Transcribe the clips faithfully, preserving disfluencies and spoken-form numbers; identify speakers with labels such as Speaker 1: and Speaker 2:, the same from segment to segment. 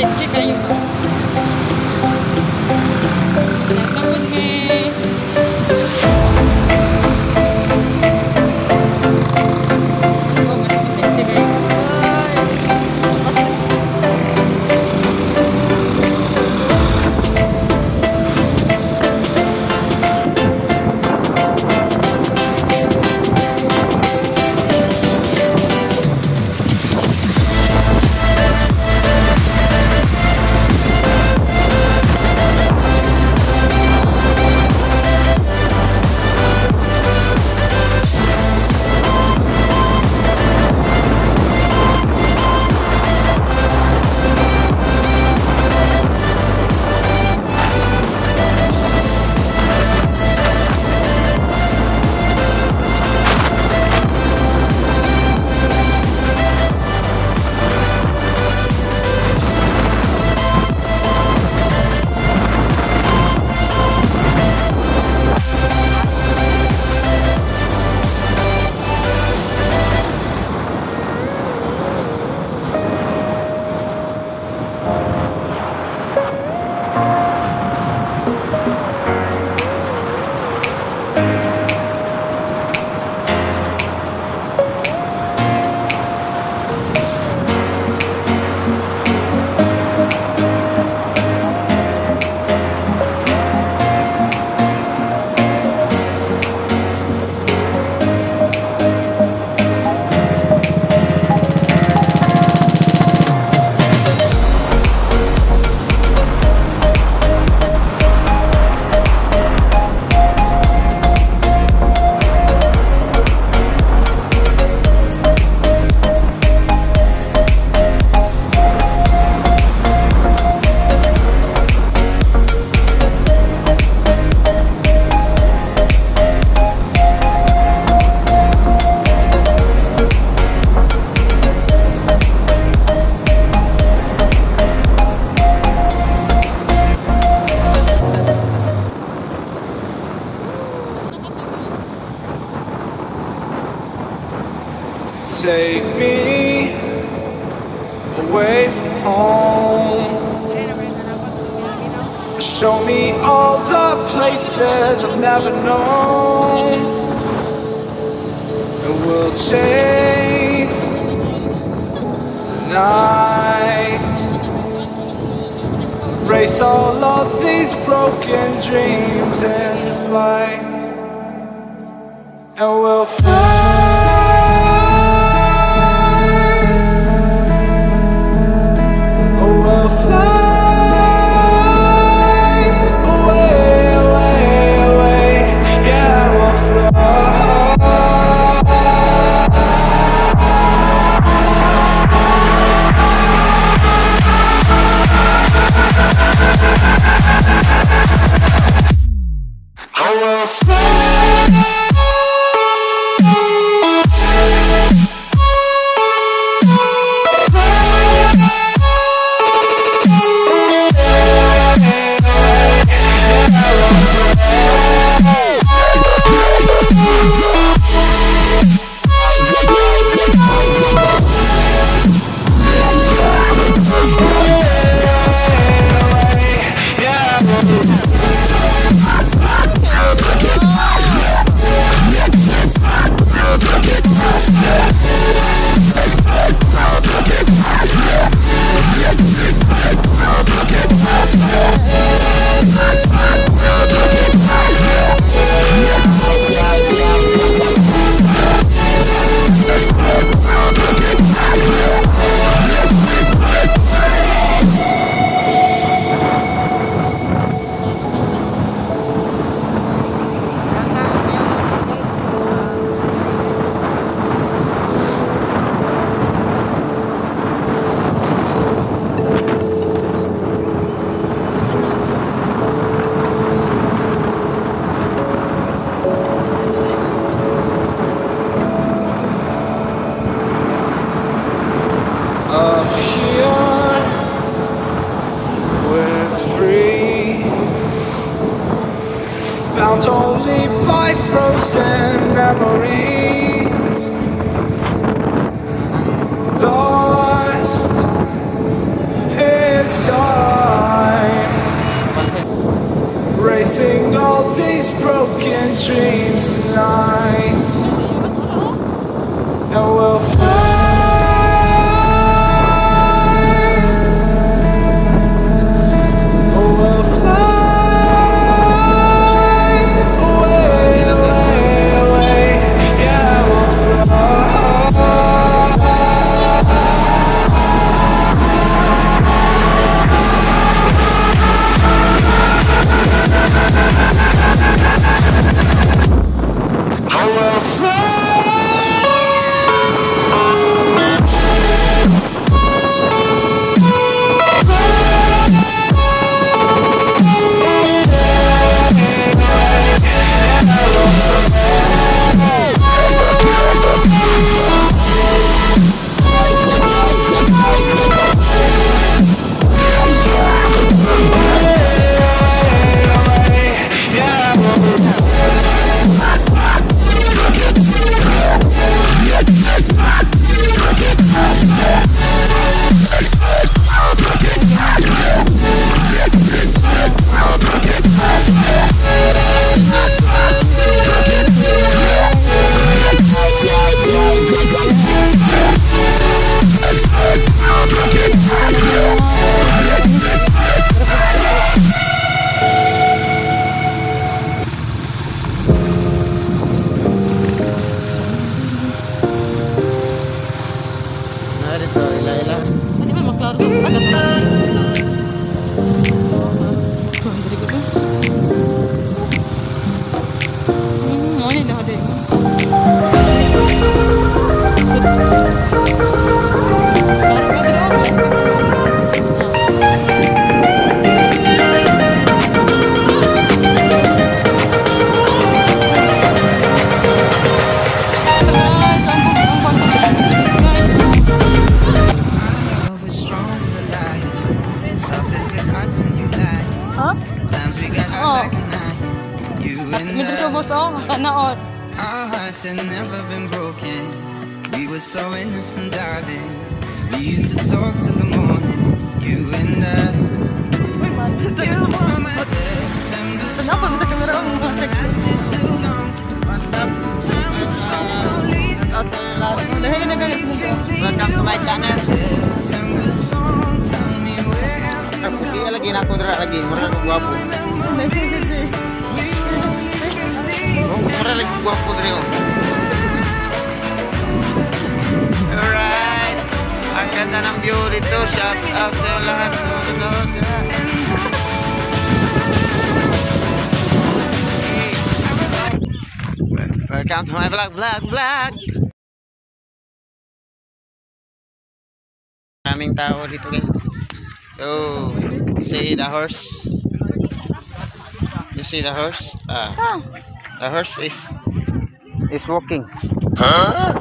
Speaker 1: Cek-cek kayu Pak. Datang Bun He. Oh, masih cek-cek kayu.
Speaker 2: Take me away from home. Show me all the places I've never known. And we'll chase the night, erase all of these broken dreams in flight. And we'll fly. We'll fly away, away, away. Yeah, we'll fly. Oh, we'll fly. bound only by frozen memories, lost in
Speaker 3: So, ila-ila.
Speaker 1: Pwede ba maklaro ko? Ano ba? Hindi ko ba? Hmm, ano yung lahat eh?
Speaker 2: Our hearts had never been broken. We were so innocent, darling. We used to talk till the morning. You and I. You were my September song. Lasted too long. Time was so slowly.
Speaker 3: Welcome to my channel.
Speaker 2: September song. Tell me where.
Speaker 3: Ako kaya lagi na ako dira lagi. Mura na guwapo. Oh, mura lagi guwapo dira. Alright. Ang ganda ng view dito. Shout out sa lahat ng manonood dira. Welcome to my vlog, vlog, vlog. Maraming tao dito guys. So, you see the horse? You see the horse? Ah, the horse is is walking. Huh?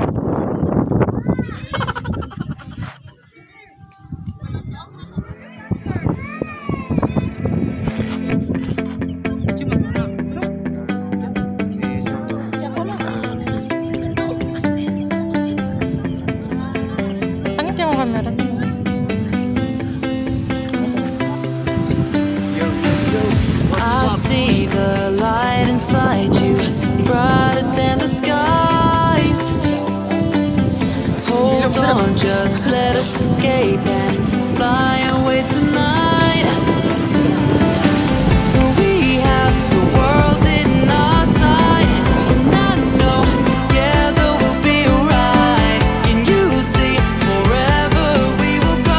Speaker 2: I see the light inside you, brighter than the skies. Hold on, just let us escape and fly away tonight. We have the world in our sight, and I know together we'll be alright. Can you see forever we will go?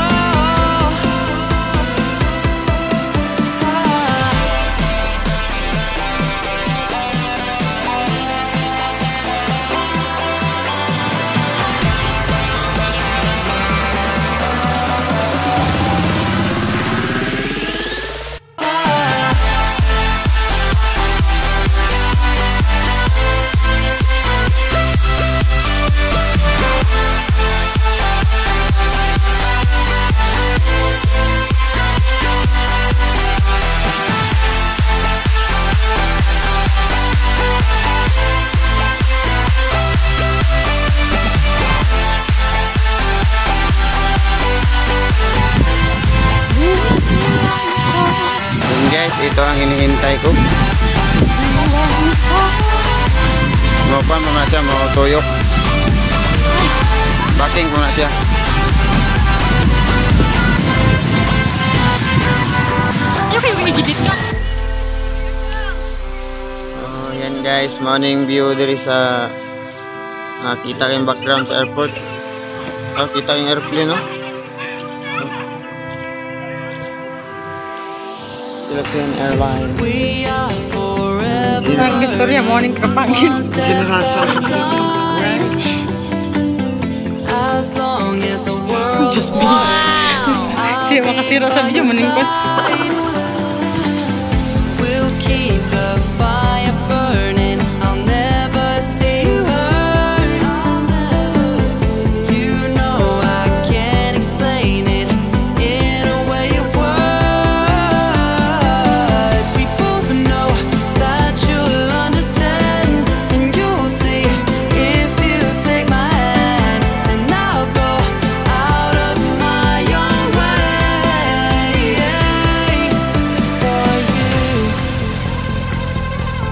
Speaker 3: Yun guys, ito ang hinihintay ko. Mapan mo na siya, matuyok. Backing ko na siya.
Speaker 1: Ano kayo ginigidit ka?
Speaker 3: Oh, yan guys, morning view diri sa ah, kita kayong background sa airport. Oh, kita yung airplane, no? Philippine Airlines.
Speaker 2: We are forever.
Speaker 1: Ang istorya, morning kapangin.
Speaker 3: General Santos.
Speaker 2: As long as the world
Speaker 1: Just be. Siya makasira sa video, maningkot.
Speaker 2: will keep the fire burning. I'll never see you hurt. You know I can't explain it in a way of words. We both know that you'll understand, and you'll see if you take my hand, and I'll go out of my own way for you,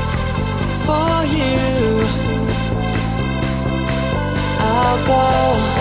Speaker 2: for you. I'll go